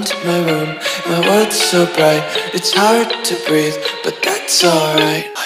to my room. My world's so bright, it's hard to breathe, but that's alright.